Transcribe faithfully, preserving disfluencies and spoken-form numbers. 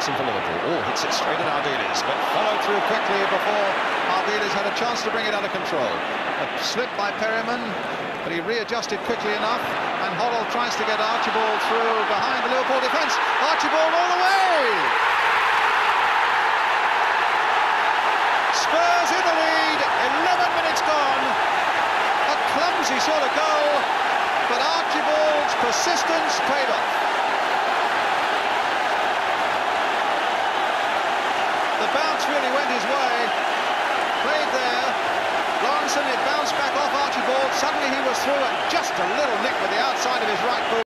Johnson for Liverpool. Oh, hits it straight at Ardiles, but followed through quickly before Ardiles had a chance to bring it under control. A slip by Perryman, but he readjusted quickly enough, and Hoddle tries to get Archibald through behind the Liverpool defence. Archibald all the way! Spurs in the lead, eleven minutes gone. A clumsy sort of goal, but Archibald's persistence paid off. The bounce really went his way. Played there. Lawrenson, it bounced back off Archibald. Suddenly he was through, and just a little nick with the outside of his right boot.